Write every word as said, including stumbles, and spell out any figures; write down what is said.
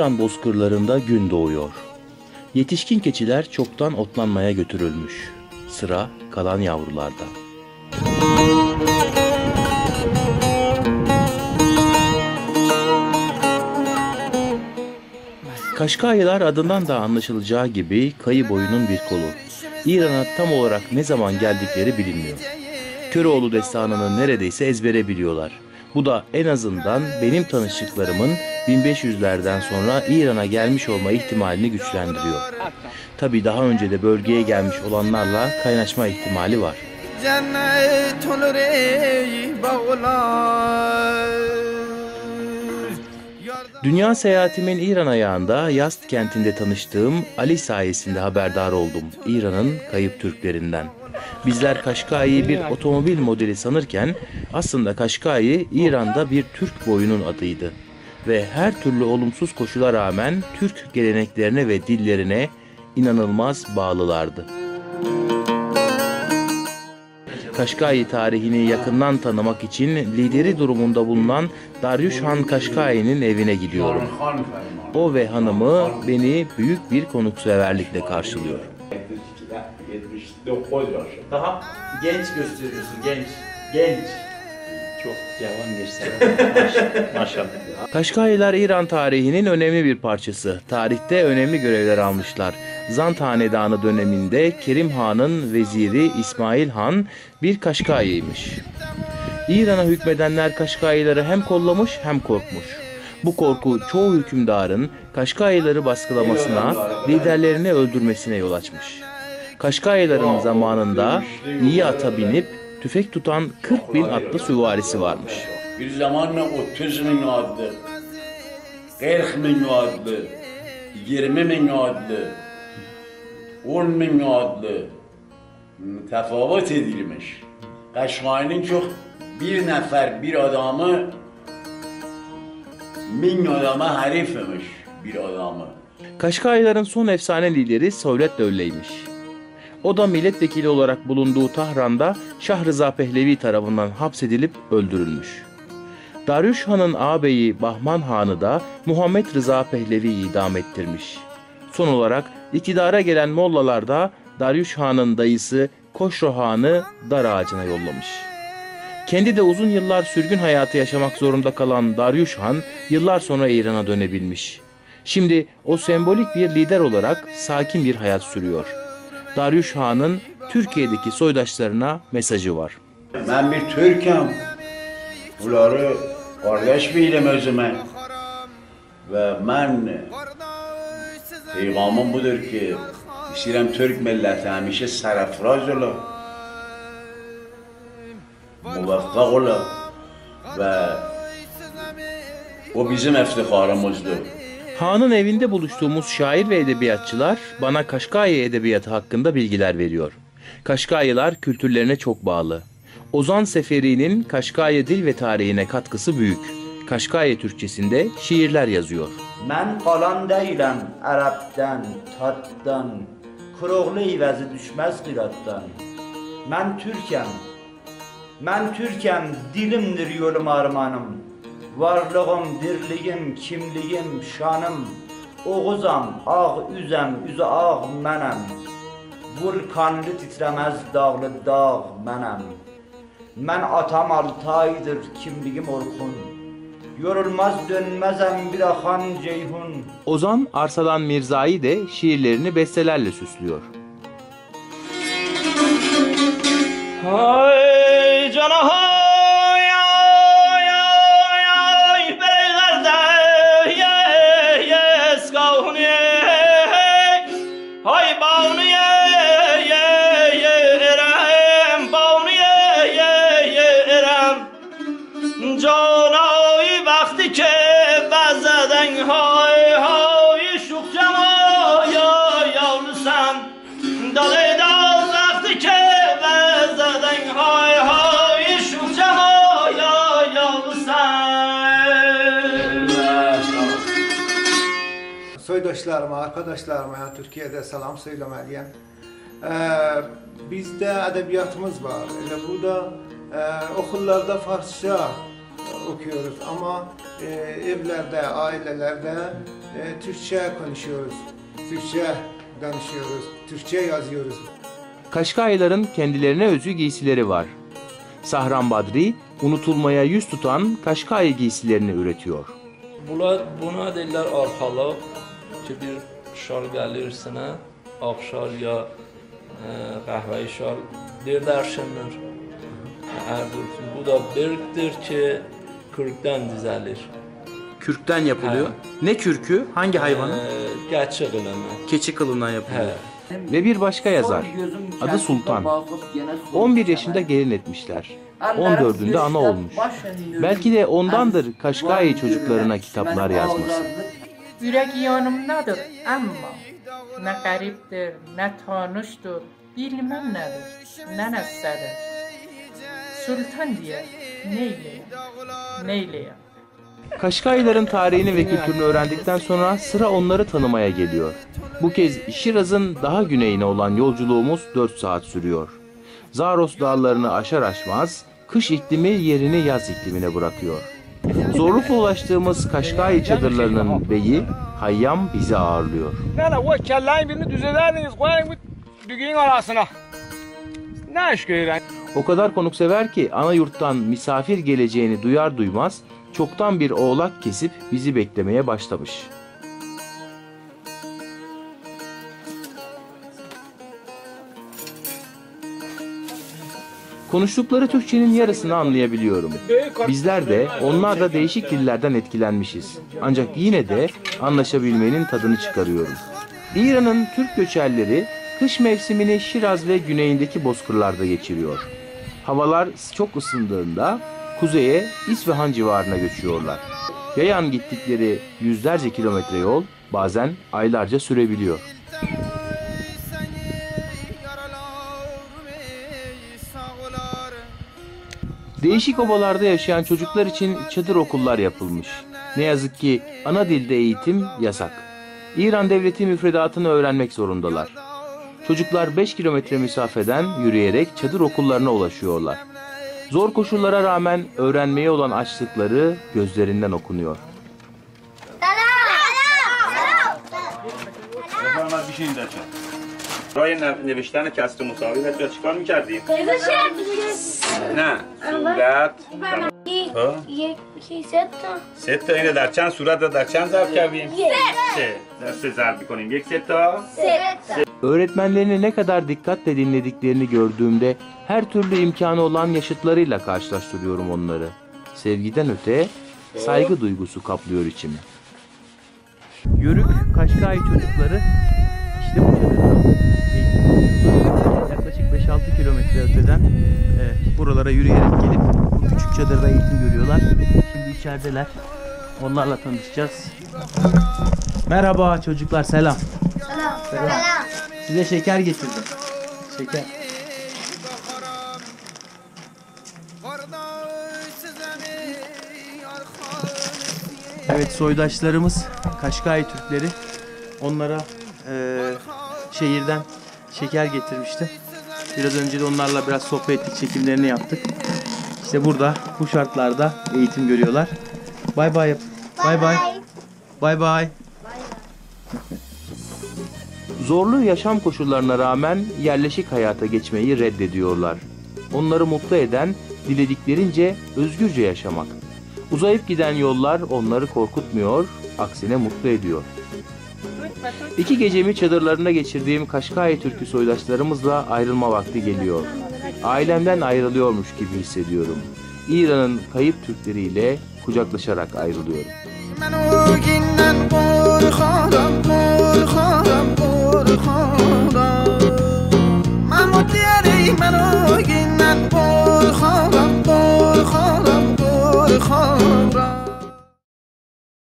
İran bozkırlarında gün doğuyor. Yetişkin keçiler çoktan otlanmaya götürülmüş. Sıra kalan yavrularda. Kaşkaylar adından da anlaşılacağı gibi kayı boyunun bir kolu. İran'a tam olarak ne zaman geldikleri bilinmiyor. Köroğlu destanını neredeyse ezbere biliyorlar. Bu da en azından benim tanıştıklarımın bin beş yüzlerden sonra İran'a gelmiş olma ihtimalini güçlendiriyor. Tabii daha önce de bölgeye gelmiş olanlarla kaynaşma ihtimali var. Dünya seyahatimin İran ayağında Yazd kentinde tanıştığım Ali sayesinde haberdar oldum İran'ın kayıp Türklerinden. Bizler Kaşkay'ı bir otomobil modeli sanırken aslında Kaşkay İran'da bir Türk boyunun adıydı. Ve her türlü olumsuz koşula rağmen Türk geleneklerine ve dillerine inanılmaz bağlılardı. Kaşkay tarihini yakından tanımak için lideri durumunda bulunan Daryush Han Kaşkay'ın evine gidiyorum. O ve hanımı beni büyük bir konukseverlikle karşılıyor. Daha genç gösteriyorsun, genç, genç. Çok cavan gösteriyor. Maşallah. Kaşkaylar İran tarihinin önemli bir parçası. Tarihte önemli görevler almışlar. Zand Hanedanı döneminde Kerim Han'ın veziri İsmail Han bir Kaşkay'ymış. İran'a hükmedenler Kaşkayları hem kollamış hem korkmuş. Bu korku çoğu hükümdarın Kaşkayları baskılamasına, liderlerini öldürmesine yol açmış. Kaşkayların zamanında iyi ata binip tüfek tutan kırk bin atlı süvarisi varmış. Bir zamanla otuz bin atlı, kırk bin atlı, yirmi bin atlı, on bin atlı tefavut edilmiş. Kaşkay'ın çok bir nefer bir adamı bin adama harifmiş bir adamı. Kaşkayların son efsane lideri Sovlet Dövle'ymiş. O da milletvekili olarak bulunduğu Tahran'da Şah Rıza Pehlevi tarafından hapsedilip öldürülmüş. Daryush Han'ın ağabeyi Bahman Han'ı da Muhammed Rıza Pehlevi idam ettirmiş. Son olarak iktidara gelen mollalar da Daryush Han'ın dayısı Koşro Han'ı dar ağacına yollamış. Kendi de uzun yıllar sürgün hayatı yaşamak zorunda kalan Daryush Han yıllar sonra İran'a dönebilmiş. Şimdi o sembolik bir lider olarak sakin bir hayat sürüyor. Daryush Han'ın Türkiye'deki soydaşlarına mesajı var. Ben bir Türk'üm. Bunları kardeş bilim özüme. Ve ben peygamım budur ki İslam Türk milleti hemşe serafraz ola, muvaffak ola ve o bizim iftiharımızdır. Han'ın evinde buluştuğumuz şair ve edebiyatçılar bana Kaşkay edebiyatı hakkında bilgiler veriyor. Kaşkaylılar kültürlerine çok bağlı. Ozan Seferi'nin Kaşkay dil ve tarihine katkısı büyük. Kaşkay Türkçesinde şiirler yazıyor. Ben kalan değilim Arap'tan, tattan, kuruğlu ivezi düşmez kırattan. Ben Türk'üm, ben Türk'üm, dilimdir yolum armanım. Varlığım, dirliğim, kimliğim, şanım. Oğuzam, ağ üzem, üzü ağ mənem. Vulkanlı titremez dağlı dağ mənem. Mən atam altı aydır, kimliğim orkun. Yorulmaz dönmezem bir akan ceyhun. Ozan Arsalan Mirzai de şiirlerini bestelerle süslüyor. Hay canaha. Soydaşlarıma, arkadaşlarıma yani Türkiye'de selam söylemeliyim. Ee, bizde edebiyatımız var. Öyle burada e, okullarda Farsça okuyoruz ama e, evlerde, ailelerde e, Türkçe konuşuyoruz, Türkçe danışıyoruz, Türkçe yazıyoruz. Kaşkaylıların kendilerine özgü giysileri var. Sahran Badri, unutulmaya yüz tutan Kaşkai giysilerini üretiyor. Bunlar, buna derler arxalıq ki bir şal gəlir sinə, ağ şal ya e, qəhvəyi şal derləşinir. Erdoğan. Bu da biriktir ki kürkten düzelir. Kürkten yapılıyor. He. Ne kürkü? Hangi hayvanın? Ee, Gerçek ilmi. Keçi kılından yapılıyor. He. Ve bir başka yazar. Adı Sultan. on bir yaşında gelin etmişler. on dördünde ana olmuş. Belki de ondandır Kaşkai çocuklarına kitaplar yazması. Yürek yanımdadır ama ne gariptir, ne tanıştır, bilmem nedir, ne nessedir. Sultan diye neyleyim, neyleyim. Kaşkaylıların tarihini ve kültürünü öğrendikten sonra sıra onları tanımaya geliyor. Bu kez Şiraz'ın daha güneyine olan yolculuğumuz dört saat sürüyor. Zaros dağlarını aşar aşmaz kış iklimi yerini yaz iklimine bırakıyor. Zorlukla ulaştığımız Kaşkai çadırlarının beyi Hayyam bizi ağırlıyor. Nene o kelleyin birini düzederdiniz koyun bu düğün arasına. Ne iş görüyorsun? O kadar konuksever ki ana yurttan misafir geleceğini duyar duymaz çoktan bir oğlak kesip bizi beklemeye başlamış. Konuştukları Türkçenin yarısını anlayabiliyorum. Bizler de onlar da değişik dillerden etkilenmişiz. Ancak yine de anlaşabilmenin tadını çıkarıyorum. İran'ın Türk göçerleri kış mevsimini Şiraz ve güneyindeki bozkırlarda geçiriyor. Havalar çok ısındığında kuzeye İsfahan civarına göçüyorlar. Yayan gittikleri yüzlerce kilometre yol bazen aylarca sürebiliyor. Değişik obalarda yaşayan çocuklar için çadır okullar yapılmış. Ne yazık ki ana dilde eğitim yasak. İran devleti müfredatını öğrenmek zorundalar. Çocuklar beş kilometre mesafeden yürüyerek çadır okullarına ulaşıyorlar. Zor koşullara rağmen öğrenmeye olan açlıkları gözlerinden okunuyor. bir şey de رای نوشتن کسر مساوی بچه‌ها چیکار می‌کردیم؟ نه صورت یک سه تا سه تا اینو در چند صورت و در چند ضرب کردیم؟ سه در سه ضرب می‌کنیم یک سه تا سه Öğretmenlerini ne kadar dikkatle dinlediklerini gördüğümde her türlü imkanı olan yaşıtlarıyla karşılaştırıyorum onları. Sevgiden öte saygı duygusu kaplıyor içimi. Yörük Kaşkai çocukları işte bu çadırda eğitim alıyorlar. Yaklaşık beş altı kilometre öteden e, buralara yürüyerek gelip bu küçük çadırda eğitim görüyorlar. Şimdi içerideler. Onlarla tanışacağız. Merhaba çocuklar, selam. Selam. Selam. Size şeker getirdim. Şeker. Evet, soydaşlarımız Kaşkai Türkleri onlara e, şehirden şeker getirmişti. Biraz önce de onlarla biraz sohbet ettik, çekimlerini yaptık. İşte burada bu şartlarda eğitim görüyorlar. Bay bay. Bay bay. Bay bay. Zorlu yaşam koşullarına rağmen yerleşik hayata geçmeyi reddediyorlar. Onları mutlu eden dilediklerince özgürce yaşamak. Uzayıp giden yollar onları korkutmuyor, aksine mutlu ediyor. İki gecemi çadırlarında geçirdiğim Kaşkai Türkü soydaşlarımızla ayrılma vakti geliyor. Ailemden ayrılıyormuş gibi hissediyorum. İran'ın kayıp Türkleriyle kucaklaşarak ayrılıyorum. منو گینن پر خورم پر خورم پر خورم